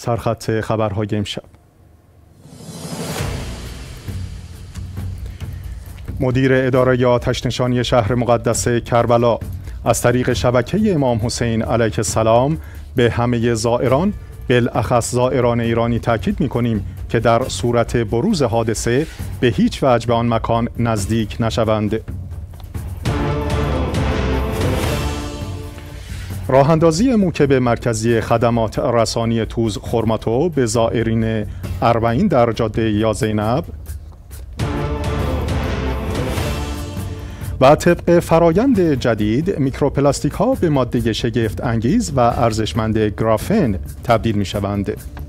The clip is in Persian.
سرخط خبرهای امشب. مدیر اداره آتش‌نشانی شهر مقدس کربلا از طریق شبکه امام حسین علیه السلام به همه زائران، بالاخص زائران ایرانی تاکید می‌کنیم که در صورت بروز حادثه به هیچ وجه به آن مکان نزدیک نشوند. راه‌اندازی موکب مرکزی خدمات رسانی توز خرماتو به زائرین اربعین در جاده یا زینب و طبق فرایند جدید میکروپلاستیک ها به ماده شگفت انگیز و ارزشمند گرافن تبدیل می شوند.